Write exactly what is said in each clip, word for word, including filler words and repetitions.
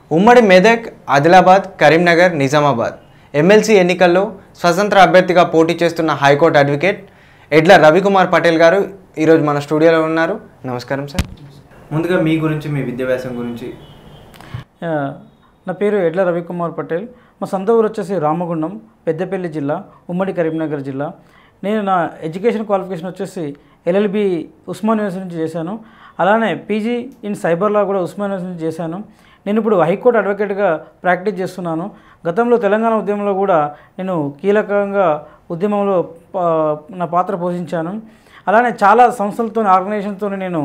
ఉమ్మడి మెదక్, ఆదిలాబాద్, కరీంనగర్, నిజామాబాద్ ఎమ్మెల్సీ ఎన్నికల్లో స్వతంత్ర అభ్యర్థిగా పోటీ చేస్తున్న హైకోర్టు అడ్వకేట్ ఎడ్ల రవికుమార్ పటేల్ గారు ఈరోజు మన స్టూడియోలో ఉన్నారు. నమస్కారం సార్. ముందుగా మీ గురించి, మీ విద్యాభ్యాసం గురించి. నా పేరు ఎడ్ల రవికుమార్ పటేల్. మా సొంత ఊరు వచ్చేసి రామగుండం, పెద్దపల్లి జిల్లా, ఉమ్మడి కరీంనగర్ జిల్లా. నేను నా ఎడ్యుకేషన్ క్వాలిఫికేషన్ వచ్చేసి ఎల్ఎల్బి ఉస్మాన్ యూనివర్సిటీ నుంచి చేశాను. అలానే పీజీ ఇన్ సైబర్ లా కూడా ఉస్మాన్ యూనివర్సిటీ నుంచి చేశాను. నేను ఇప్పుడు హైకోర్టు అడ్వకేట్గా ప్రాక్టీస్ చేస్తున్నాను. గతంలో తెలంగాణ ఉద్యమంలో కూడా నేను కీలకంగా ఉద్యమంలో నా పాత్ర పోషించాను. అలానే చాలా సంస్థలతో, ఆర్గనైజేషన్తో నేను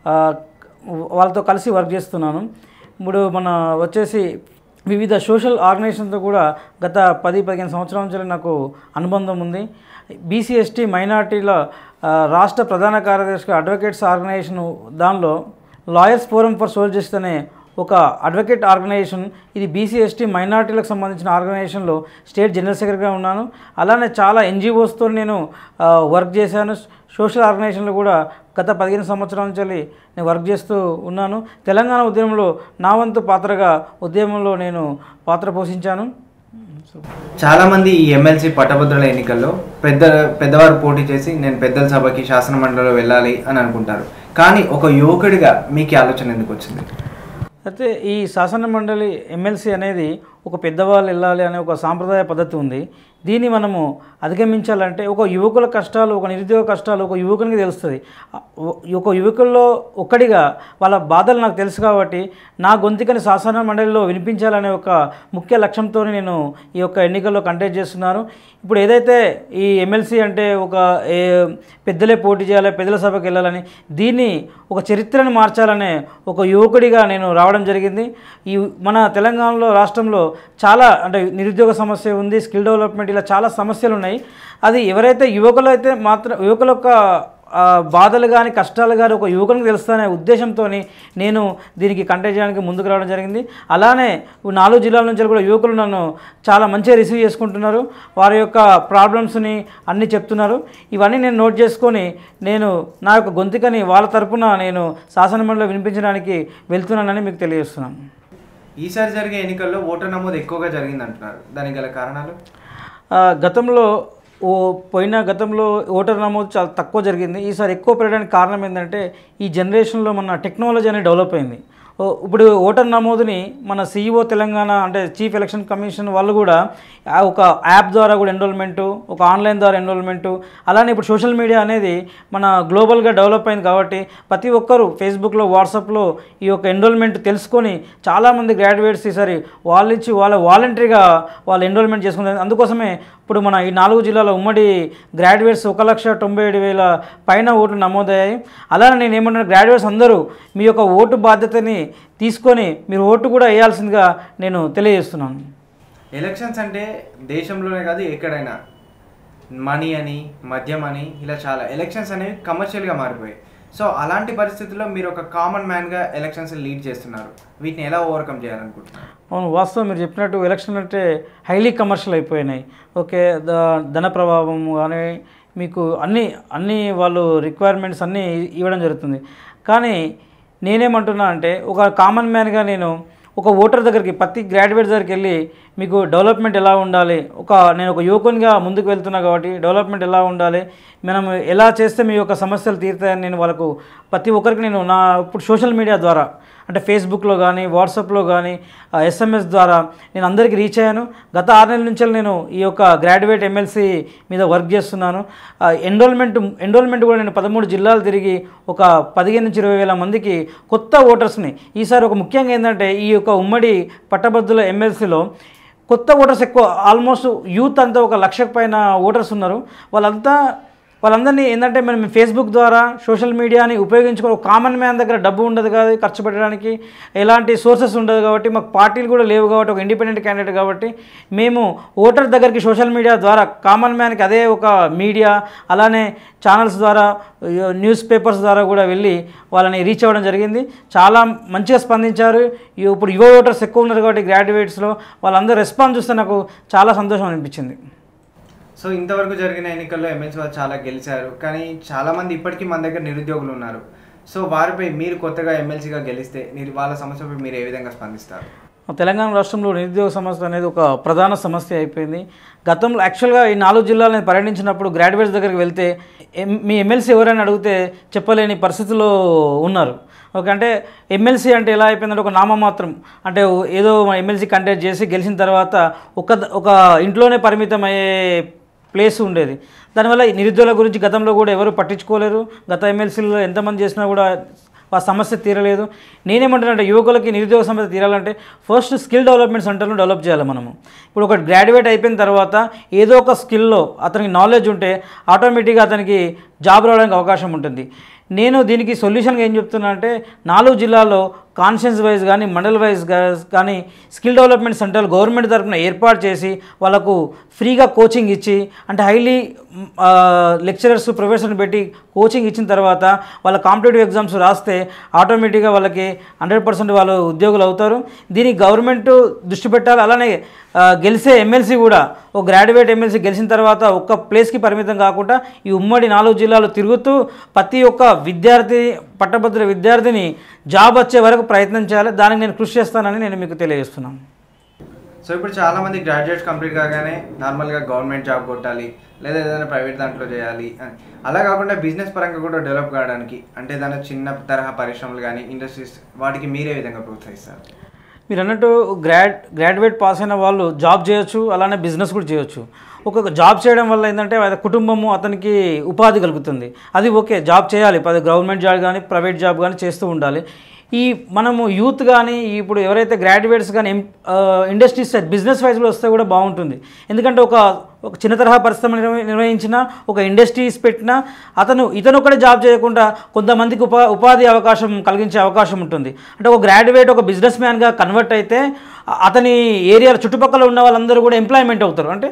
వాళ్ళతో కలిసి వర్క్ చేస్తున్నాను. ఇప్పుడు మన వచ్చేసి వివిధ సోషల్ ఆర్గనైజేషన్తో కూడా గత పది పదిహేను సంవత్సరాల నుంచి నాకు అనుబంధం ఉంది. బీసీ ఎస్టీ మైనార్టీల రాష్ట్ర ప్రధాన కార్యదర్శిగా అడ్వకేట్స్ ఆర్గనైజేషన్, దానిలో lawyers forum for social justice అనే ఒక అడ్వకేట్ ఆర్గనైజేషన్, ఇది బీసీ ఎస్టీ మైనార్టీలకు సంబంధించిన ఆర్గనైజేషన్లో స్టేట్ జనరల్ సెక్రటరీగా ఉన్నాను. అలానే చాలా ఎన్జిఓస్తో నేను వర్క్ చేశాను. సోషల్ ఆర్గనైజేషన్లో కూడా గత పదిహేను సంవత్సరాల నుంచి నేను వర్క్ చేస్తూ ఉన్నాను. తెలంగాణ ఉద్యమంలో నా వంతు పాత్రగా ఉద్యమంలో నేను పాత్ర పోషించాను. చాలామంది ఈ ఎమ్మెల్సీ పట్టభద్రుల ఎన్నికల్లో పెద్ద పెద్దవారు పోటీ చేసి నేను పెద్దల సభకి శాసన మండలిలో వెళ్ళాలి అని అనుకుంటారు. కానీ ఒక యువకుడిగా మీకు ఆలోచన ఎందుకు వచ్చింది? అయితే ఈ శాసన మండలి ఎమ్మెల్సీ అనేది ఒక పెద్దవాళ్ళు వెళ్ళాలి అనే ఒక సాంప్రదాయ పద్ధతి ఉంది. దీన్ని మనము అధిగమించాలంటే ఒక యువకుల కష్టాలు, ఒక నిరుద్యోగ కష్టాలు ఒక యువకునికి తెలుస్తుంది. ఒక యువకుల్లో ఒక్కడిగా వాళ్ళ బాధలు నాకు తెలుసు కాబట్టి నా గొంతుకని శాసన మండలిలో వినిపించాలనే ఒక ముఖ్య లక్ష్యంతో నేను ఈ యొక్క ఎన్నికల్లో కంటెస్ట్ చేస్తున్నాను. ఇప్పుడు ఏదైతే ఈ ఎమ్మెల్సీ అంటే ఒక పెద్దలే పోటీ చేయాలి, పెద్దల సభకి వెళ్ళాలని, దీన్ని ఒక చరిత్రను మార్చాలనే ఒక యువకుడిగా నేను రావడం జరిగింది. ఈ మన తెలంగాణలో, రాష్ట్రంలో చాలా అంటే నిరుద్యోగ సమస్య ఉంది, స్కిల్ డెవలప్మెంట్, ఇలా చాలా సమస్యలు ఉన్నాయి. అది ఎవరైతే యువకులు అయితే మాత్రం యువకుల యొక్క బాధలు కానీ కష్టాలు కానీ ఒక యువకునికి తెలుస్తానే ఉద్దేశంతో నేను దీనికి కంటెస్ట్ చేయడానికి ముందుకు రావడం జరిగింది. అలానే నాలుగు జిల్లాల నుంచి కూడా యువకులు నన్ను చాలా మంచిగా రిసీవ్ చేసుకుంటున్నారు. వారి యొక్క ప్రాబ్లమ్స్ని అన్నీ చెప్తున్నారు. ఇవన్నీ నేను నోట్ చేసుకొని నేను నా యొక్క గొంతుకని వాళ్ళ తరపున నేను శాసనమండలిలో వినిపించడానికి వెళ్తున్నానని మీకు తెలియజేస్తున్నాను. ఈసారి జరిగే ఎన్నికల్లో ఓటర్ నమోదు ఎక్కువగా జరిగింది అంటున్నారు. దానికి గల కారణాలు? గతంలో ఓ పోయిన గతంలో ఓటర్ నమోదు చాలా తక్కువ జరిగింది. ఈసారి ఎక్కువ పెరగడానికి కారణం ఏంటంటే ఈ జనరేషన్లో మన టెక్నాలజీ అనేది డెవలప్ అయింది. ఇప్పుడు ఓటర్ నమోదుని మన సీఈఓ తెలంగాణ అంటే చీఫ్ ఎలక్షన్ కమిషన్ వాళ్ళు కూడా ఒక యాప్ ద్వారా కూడా ఎన్రోల్మెంటు, ఒక ఆన్లైన్ ద్వారా ఎన్రోల్మెంటు, అలానే ఇప్పుడు సోషల్ మీడియా అనేది మన గ్లోబల్గా డెవలప్ అయింది కాబట్టి ప్రతి ఒక్కరు ఫేస్బుక్లో, వాట్సాప్లో ఈ యొక్క ఎన్రోల్మెంట్ తెలుసుకొని చాలామంది గ్రాడ్యుయేట్స్ ఈసారి వాళ్ళు ఇచ్చి వాళ్ళ వాలంటరీగా వాళ్ళు ఎన్రోల్మెంట్ చేసుకుంటారు. అందుకోసమే ఇప్పుడు మన ఈ నాలుగు జిల్లాల ఉమ్మడి గ్రాడ్యుయేట్స్ ఒక లక్ష తొంభై ఏడు వేల పైన ఓట్లు నమోదయ్యాయి. అలానే నేను ఏమంటున్నా, గ్రాడ్యుయేట్స్ అందరూ మీ యొక్క ఓటు బాధ్యతని తీసుకొని మీరు ఓటు కూడా వేయాల్సిందిగా నేను తెలియజేస్తున్నాను. ఎలక్షన్స్ అంటే దేశంలోనే కాదు ఎక్కడైనా మనీ అని, మద్యం అని, ఇలా చాలా ఎలక్షన్స్ అనేవి కమర్షియల్గా మారిపోయాయి. సో అలాంటి పరిస్థితుల్లో మీరు ఒక కామన్ మ్యాన్గా ఎలక్షన్స్ లీడ్ చేస్తున్నారు. వీటిని ఎలా ఓవర్కమ్ చేయాలనుకుంటున్నారు? అవును, వాస్తవం మీరు చెప్పినట్టు ఎలక్షన్ అంటే హైలీ కమర్షియల్ అయిపోయినాయి. ఓకే, ద ధన ప్రభావం కానీ మీకు అన్నీ అన్నీ వాళ్ళు రిక్వైర్మెంట్స్ అన్నీ ఇవ్వడం జరుగుతుంది. కానీ నేనేమంటున్నా అంటే ఒక కామన్ మ్యాన్గా నేను ఒక ఓటర్ దగ్గరికి, ప్రతి గ్రాడ్యుయేట్ దగ్గరికి వెళ్ళి మీకు డెవలప్మెంట్ ఎలా ఉండాలి, ఒక నేను ఒక యువకునిగా ముందుకు వెళ్తున్నా కాబట్టి డెవలప్మెంట్ ఎలా ఉండాలి, మనం ఎలా చేస్తే మీ యొక్క సమస్యలు తీరుతాయని నేను వాళ్ళకు ప్రతి ఒక్కరికి నేను నా ఇప్పుడు సోషల్ మీడియా ద్వారా అంటే ఫేస్బుక్లో కానీ, వాట్సాప్లో కానీ, ఎస్ఎంఎస్ ద్వారా నేను అందరికీ రీచ్ అయ్యాను. గత ఆరు నెలల నుంచి నేను ఈ యొక్క గ్రాడ్యుయేట్ ఎమ్మెల్సీ మీద వర్క్ చేస్తున్నాను. ఎన్రోల్మెంట్ ఎన్రోల్మెంట్ కూడా నేను పదమూడు జిల్లాలు తిరిగి ఒక పదిహేను నుంచి ఇరవై వేల మందికి కొత్త ఓటర్స్ని ఈసారి ఒక ముఖ్యంగా ఏంటంటే ఈ యొక్క ఉమ్మడి పట్టభద్రుల ఎమ్మెల్సీలో కొత్త ఓటర్స్ ఎక్కువ, ఆల్మోస్ట్ యూత్ అంతా ఒక లక్షకు పైన ఓటర్స్ ఉన్నారు. వాళ్ళంతా వాళ్ళందరినీ ఏంటంటే మనం ఫేస్బుక్ ద్వారా సోషల్ మీడియాని ఉపయోగించుకొని కామన్ మ్యాన్ దగ్గర డబ్బు ఉండదు కదా ఖర్చు పెట్టడానికి, ఎలాంటి సోర్సెస్ ఉండదు కాబట్టి, మాకు పార్టీలు కూడా లేవు కాబట్టి, ఒక ఇండిపెండెంట్ క్యాండిడేట్ కాబట్టి మేము ఓటర్ దగ్గరికి సోషల్ మీడియా ద్వారా కామన్ మ్యాన్కి అదే ఒక మీడియా, అలానే ఛానల్స్ ద్వారా, న్యూస్ పేపర్స్ ద్వారా కూడా వెళ్ళి వాళ్ళని రీచ్ అవ్వడం జరిగింది. చాలా మంచిగా స్పందించారు. ఇప్పుడు యువ ఓటర్స్ ఎక్కువ ఉన్నారు కాబట్టి గ్రాడ్యుయేట్స్లో వాళ్ళందరూ రెస్పాన్స్ చూస్తే నాకు చాలా సంతోషం అనిపించింది. సో ఇంతవరకు జరిగిన ఎన్నికల్లో ఎమ్మెల్సీ వాళ్ళు చాలా గెలిచారు, కానీ చాలామంది ఇప్పటికీ మన దగ్గర నిరుద్యోగులు ఉన్నారు. సో వారిపై మీరు కొత్తగా ఎమ్మెల్సీగా గెలిస్తే మీరు వాళ్ళ సమస్యపై మీరు ఏ విధంగా స్పందిస్తారు? తెలంగాణ రాష్ట్రంలో నిరుద్యోగ సమస్య అనేది ఒక ప్రధాన సమస్య అయిపోయింది. గతంలో యాక్చువల్గా ఈ నాలుగు జిల్లాలను పర్యటించినప్పుడు గ్రాడ్యుయేట్స్ దగ్గరికి వెళ్తే ఎం మీ ఎమ్మెల్సీ ఎవరైనా అడిగితే చెప్పలేని పరిస్థితిలో ఉన్నారు. ఓకే, అంటే ఎమ్మెల్సీ అంటే ఎలా అయిపోయిందంటే ఒక నామమాత్రం, అంటే ఏదో ఎమ్మెల్సీ కంటెస్ట్ చేసి గెలిచిన తర్వాత ఒక ఒక ఇంట్లోనే పరిమితం అయ్యే ప్లేస్ ఉండేది. దానివల్ల నిరుద్యోగుల గురించి గతంలో కూడా ఎవరు పట్టించుకోలేరు. గత ఎమ్మెల్సీలో ఎంతమంది చేసినా కూడా ఆ సమస్య తీరలేదు. నేనేమంటానంటే యువకులకి నిరుద్యోగ సమస్య తీరాలంటే ఫస్ట్ స్కిల్ డెవలప్మెంట్ సెంటర్ను డెవలప్ చేయాలి మనము. ఇప్పుడు ఒక గ్రాడ్యుయేట్ అయిపోయిన తర్వాత ఏదో ఒక స్కిల్లో అతనికి నాలెడ్జ్ ఉంటే ఆటోమేటిక్గా అతనికి జాబ్ రావడానికి అవకాశం ఉంటుంది. నేను దీనికి సొల్యూషన్గా ఏం చెప్తున్నా అంటే నాలుగు జిల్లాల్లో కాన్షియన్స్ వైజ్ కానీ మండల్ వైజ్ కానీ స్కిల్ డెవలప్మెంట్ సెంటర్ గవర్నమెంట్ తరఫున ఏర్పాటు చేసి వాళ్ళకు ఫ్రీగా కోచింగ్ ఇచ్చి, అంటే హైలీ లెక్చరర్స్ ప్రొఫెసర్ని పెట్టి కోచింగ్ ఇచ్చిన తర్వాత వాళ్ళ కాంపిటేటివ్ ఎగ్జామ్స్ రాస్తే ఆటోమేటిక్గా వాళ్ళకి హండ్రెడ్ పర్సెంట్ వాళ్ళు ఉద్యోగులు అవుతారు. దీనికి గవర్నమెంట్ దృష్టి పెట్టాలి. అలానే గెలిచే ఎమ్మెల్సీ కూడా ఒక గ్రాడ్యుయేట్ ఎమ్మెల్సీ గెలిచిన తర్వాత ఒక్క ప్లేస్కి పరిమితం కాకుండా ఈ ఉమ్మడి నాలుగు జిల్లాలు తిరుగుతూ ప్రతి ఒక్క విద్యార్థి పట్టభద్ర విద్యార్థిని జాబ్ వచ్చే వరకు ప్రయత్నం చేయాలి. దానికి నేను కృషి చేస్తానని నేను మీకు తెలియజేస్తున్నాను. సో ఇప్పుడు చాలామంది గ్రాడ్యుయేట్స్ కంప్లీట్ కాగానే నార్మల్గా గవర్నమెంట్ జాబ్ కొట్టాలి లేదా ఏదైనా ప్రైవేట్ దాంట్లో చేయాలి అని, అలా కాకుండా బిజినెస్ పరంగా కూడా డెవలప్ కావడానికి, అంటే దాని చిన్న తరహా పరిశ్రమలు కానీ ఇండస్ట్రీస్ వాటికి మీరే విధంగా ప్రోత్సహిస్తారు? మీరు అన్నట్టు గ్రాడ్ గ్రాడ్యుయేట్ పాస్ అయిన వాళ్ళు జాబ్ చేయొచ్చు, అలానే బిజినెస్ కూడా చేయొచ్చు. ఒక జాబ్ చేయడం వల్ల ఏంటంటే కుటుంబము అతనికి ఉపాధి కలుగుతుంది. అది ఓకే, జాబ్ చేయాలి, గవర్నమెంట్ జాబ్ కానీ ప్రైవేట్ జాబ్ కానీ చేస్తూ ఉండాలి. ఈ మనము యూత్ కానీ ఇప్పుడు ఎవరైతే గ్రాడ్యుయేట్స్ కానీ ఇండస్ట్రీస్ బిజినెస్ వైజ్లో వస్తే కూడా బాగుంటుంది. ఎందుకంటే ఒక ఒక చిన్న తరహా పరిశ్రమ నిర్వహించిన ఒక ఇండస్ట్రీస్ పెట్టినా అతను ఇతను ఒకటే జాబ్ చేయకుండా కొంతమందికి ఉపా ఉపాధి అవకాశం కలిగించే అవకాశం ఉంటుంది. అంటే ఒక గ్రాడ్యుయేట్ ఒక బిజినెస్ మ్యాన్గా కన్వర్ట్ అయితే అతని ఏరియా చుట్టుపక్కల ఉన్న వాళ్ళందరూ కూడా ఎంప్లాయ్మెంట్ అవుతారు. అంటే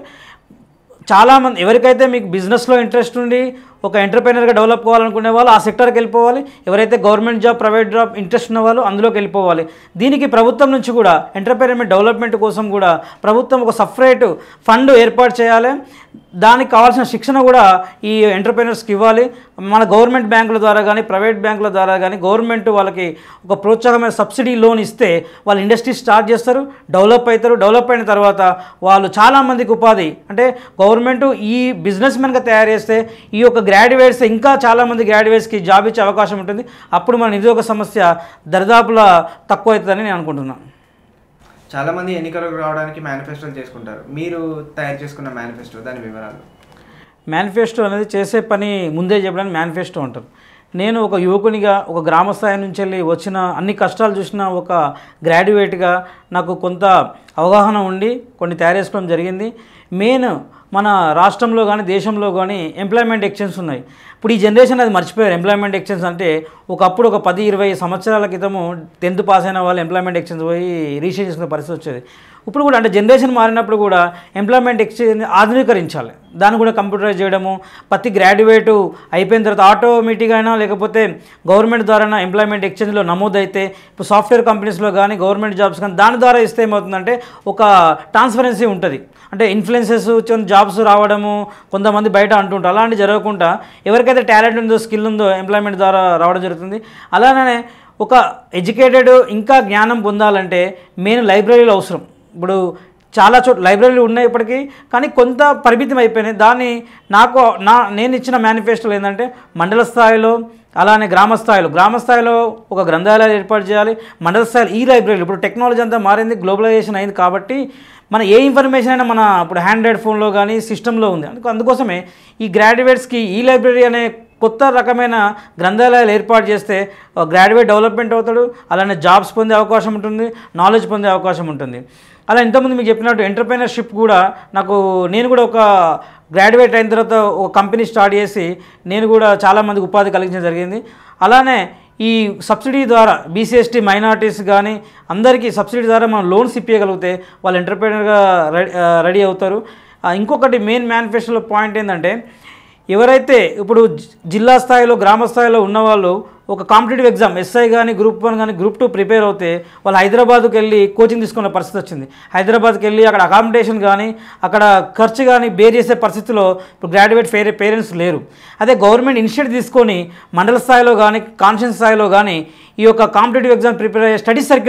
చాలామంది ఎవరికైతే మీకు బిజినెస్లో ఇంట్రెస్ట్ ఉండి ఒక ఎంటర్ప్రైనర్గా డెవలప్ కావాలనుకునే వాళ్ళు ఆ సెక్టర్కి వెళ్ళిపోవాలి. ఎవరైతే government job private job interest ఉన్న వాళ్ళు అందులోకి వెళ్ళిపోవాలి. దీనికి ప్రభుత్వం నుంచి కూడా ఎంటర్ప్రైన్మెంట్ డెవలప్మెంట్ కోసం కూడా ప్రభుత్వం ఒక సపరేట్ ఫండ్ ఏర్పాటు చేయాలి. దానికి కావాల్సిన శిక్షణ కూడా ఈ ఎంటర్ప్రైనర్స్కి ఇవ్వాలి. మన గవర్నమెంట్ బ్యాంకుల ద్వారా కానీ ప్రైవేట్ బ్యాంకుల ద్వారా కానీ గవర్నమెంట్ వాళ్ళకి ఒక ప్రోత్సాహమైన సబ్సిడీ లోన్ ఇస్తే వాళ్ళు ఇండస్ట్రీ స్టార్ట్ చేస్తారు, డెవలప్ అవుతారు. డెవలప్ అయిన తర్వాత వాళ్ళు చాలామందికి ఉపాధి, అంటే గవర్నమెంట్ ఈ బిజినెస్ మ్యాన్గా తయారు చేస్తే ఈ యొక్క గ్రాడ్యుయేట్స్ ఇంకా చాలామంది గ్రాడ్యుయేట్స్కి జాబ్ ఇచ్చే అవకాశం ఉంటుంది. అప్పుడు మన నిరుద్యోగ సమస్య దరిదాపులా తక్కువ అవుతుందని నేను అనుకుంటున్నాను. చాలామంది ఎన్నికలకు రావడానికి మేనిఫెస్టోలు చేసుకుంటారు. మీరు తయారు చేసుకున్న మేనిఫెస్టో, దాని వివరాలు? మేనిఫెస్టో అనేది చేసే పని ముందే చెప్పడానికి మేనిఫెస్టో అంటారు. నేను ఒక యువకునిగా ఒక గ్రామ స్థాయి నుంచి వెళ్ళి వచ్చిన అన్ని కష్టాలు చూసిన ఒక గ్రాడ్యుయేట్గా నాకు కొంత అవగాహన ఉండి కొన్ని తయారు చేసుకోవడం జరిగింది. మెయిన్ మన రాష్ట్రంలో కానీ దేశంలో కానీ ఎంప్లాయ్మెంట్ ఎక్స్చేంజ్ ఉన్నాయి. ఇప్పుడు ఈ జనరేషన్ అది మర్చిపోయారు. ఎంప్లాయ్మెంట్ ఎక్స్చేంజ్ అంటే ఒకప్పుడు ఒక పది ఇరవై సంవత్సరాల క్రితము టెన్త్ పాస్ అయిన వాళ్ళు ఎంప్లాయ్మెంట్ ఎక్స్చేంజ్ పోయి రిజిస్టర్ చేసుకునే పరిస్థితి వచ్చేది. ఇప్పుడు కూడా అంటే జనరేషన్ మారినప్పుడు కూడా ఎంప్లాయ్మెంట్ ఎక్స్చేంజ్ ఆధునీకరించాలి. దాన్ని కూడా కంప్యూటరైజ్ చేయడము, ప్రతి గ్రాడ్యుయేటు అయిపోయిన తర్వాత ఆటోమేటిక్గా అయినా లేకపోతే గవర్నమెంట్ ద్వారా ఎంప్లాయ్మెంట్ ఎక్స్చేంజ్లో నమోదైతే ఇప్పుడు సాఫ్ట్వేర్ కంపెనీస్లో కానీ గవర్నమెంట్ జాబ్స్ కానీ దాని ద్వారా ఇస్తే ఏమవుతుందంటే ఒక ట్రాన్స్పరెన్సీ ఉంటుంది. అంటే ఇన్ఫ్లుయెన్సెస్ జాబ్స్ రావడము కొంతమంది బయట అంటుంటారు. అలాంటి జరగకుండా ఎవరికైతే టాలెంట్ ఉందో స్కిల్ ఉందో ఎంప్లాయ్మెంట్ ద్వారా రావడం జరుగుతుంది. అలానే ఒక ఎడ్యుకేటెడ్ ఇంకా జ్ఞానం పొందాలంటే మెయిన్ లైబ్రరీలు అవసరం. ఇప్పుడు చాలా చోట్ల లైబ్రరీలు ఉన్నాయి ఇప్పటికీ, కానీ కొంత పరిమితం అయిపోయినాయి. దాన్ని నాకు నా నేను ఇచ్చిన మేనిఫెస్టోలో ఏంటంటే మండల స్థాయిలో అలానే గ్రామ స్థాయిలో గ్రామ స్థాయిలో ఒక గ్రంథాలయాలు ఏర్పాటు చేయాలి. మండల స్థాయిలో ఈ లైబ్రరీలు, ఇప్పుడు టెక్నాలజీ అంతా మారింది, గ్లోబలైజేషన్ అయింది కాబట్టి మన ఏ ఇన్ఫర్మేషన్ అయినా మన ఇప్పుడు హ్యాండ్రైడ్ ఫోన్లో కానీ సిస్టంలో ఉంది. అందుకు అందుకోసమే ఈ గ్రాడ్యుయేట్స్కి ఈ లైబ్రరీ అనే కొత్త రకమైన గ్రంథాలయాలు ఏర్పాటు చేస్తే గ్రాడ్యుయేట్ డెవలప్మెంట్ అవుతాడు, అలానే జాబ్స్ పొందే అవకాశం ఉంటుంది, నాలెడ్జ్ పొందే అవకాశం ఉంటుంది. అలా ఇంతకుముందు మీకు చెప్పినట్టు ఎంటర్ప్రైనర్షిప్ కూడా నాకు నేను కూడా ఒక గ్రాడ్యుయేట్ అయిన తర్వాత ఒక కంపెనీ స్టార్ట్ చేసి నేను కూడా చాలామందికి ఉపాధి కలిగించడం జరిగింది. అలానే ఈ సబ్సిడీ ద్వారా బీసీఎస్టీ మైనారిటీస్ కానీ అందరికీ సబ్సిడీ ద్వారా మనం లోన్స్ ఇప్పించగలిగితే వాళ్ళు ఎంటర్ప్రైనర్గా రెడీ అవుతారు. ఇంకొకటి మెయిన్ మేనిఫెస్టోలో పాయింట్ ఏంటంటే ఎవరైతే ఇప్పుడు జిల్లా స్థాయిలో గ్రామ స్థాయిలో ఉన్నవాళ్ళు ఒక కాంపిటేటివ్ ఎగ్జామ్ ఎస్ఐ కానీ గ్రూప్ వన్ కానీ గ్రూప్ టూ ప్రిపేర్ అవుతే వాళ్ళు హైదరాబాద్కి వెళ్ళి కోచింగ్ తీసుకునే పరిస్థితి వచ్చింది. హైదరాబాద్కి వెళ్ళి అక్కడ అకామిడేషన్ కానీ అక్కడ ఖర్చు కానీ బేర్ చేసే పరిస్థితిలో ఇప్పుడు గ్రాడ్యుయేట్ పేరే పేరెంట్స్ లేరు. అదే గవర్నమెంట్ ఇనిషియేటివ్ తీసుకొని మండల స్థాయిలో కానీ కాన్షియన్స్ స్థాయిలో కానీ ఈ యొక్క కాంపిటేటివ్ ఎగ్జామ్ ప్రిపేర్ అయ్యే స్టడీ సర్కిల్స్ని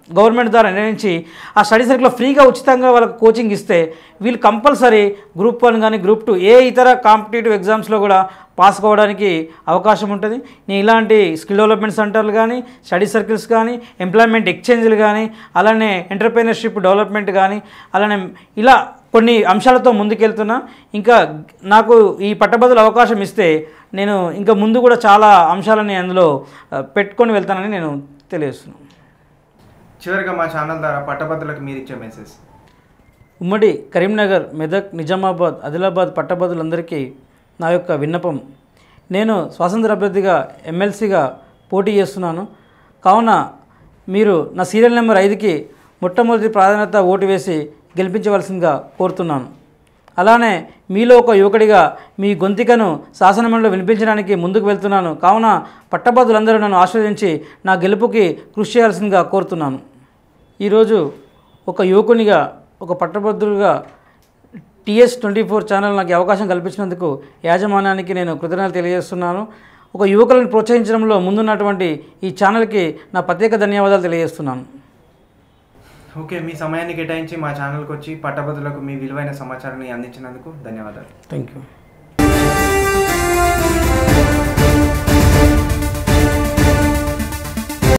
గవర్నమెంట్ ద్వారా నిర్ణయించి ఆ స్టడీ సర్కిల్లో ఫ్రీగా ఉచితంగా వాళ్ళకి కోచింగ్ ఇస్తే వీళ్ళు కంపల్సరీ గ్రూప్ వన్ కానీ గ్రూప్ టూ ఏ ఇతర కాంపిటేటివ్ ఎగ్జామ్స్లో కూడా పాస్ కావడానికి అవకాశం ఉంటుంది. నేను ఇలాంటి స్కిల్ డెవలప్మెంట్ సెంటర్లు కానీ స్టడీ సర్కిల్స్ కానీ ఎంప్లాయ్మెంట్ ఎక్స్చేంజ్లు కానీ అలానే ఎంటర్ప్రెన్యూర్షిప్ డెవలప్మెంట్ కానీ అలానే ఇలా కొన్ని అంశాలతో ముందుకెళ్తున్నా. ఇంకా నాకు ఈ పట్టభద్రుల అవకాశం ఇస్తే నేను ఇంకా ముందు కూడా చాలా అంశాలని అందులో పెట్టుకొని వెళ్తానని నేను తెలియజేస్తున్నాను. చివరిగా మా ఛానల్ ద్వారా పట్టభద్రులకు మీరు ఇచ్చే మెసేజ్. ఉమ్మడి కరీంనగర్, మెదక్, నిజామాబాద్, ఆదిలాబాద్ పట్టభద్రులందరికీ నా యొక్క విన్నపం, నేను స్వాతంత్ర అభ్యర్థిగా ఎమ్మెల్సీగా పోటీ చేస్తున్నాను. కావున మీరు నా సీరియల్ నెంబర్ ఐదుకి మొట్టమొదటి ప్రాధాన్యత ఓటు వేసి గెలిపించవలసిందిగా కోరుతున్నాను. అలానే మీలో ఒక యువకుడిగా మీ గొంతికను శాసనమండలిలో వినిపించడానికి ముందుకు వెళ్తున్నాను. కావున పట్టభద్రులందరూ నన్ను ఆశీర్వదించి నా గెలుపుకి కృషి చేయాల్సిందిగా కోరుతున్నాను. ఈరోజు ఒక యువకునిగా, ఒక పట్టభద్రులుగా టీఎస్ ట్వంటీ ఫోర్ ఛానల్ నాకు అవకాశం కల్పించినందుకు యాజమాన్యానికి నేను కృతజ్ఞతలు తెలియజేస్తున్నాను. ఒక యువకులను ప్రోత్సహించడంలో ముందున్నటువంటి ఈ ఛానల్కి నా ప్రత్యేక ధన్యవాదాలు తెలియజేస్తున్నాను. ఓకే, మీ సమయాన్ని కేటాయించి మా ఛానల్కి వచ్చి పట్టభద్రులకు మీ విలువైన సమాచారాన్ని అందించినందుకు ధన్యవాదాలు. Thank you.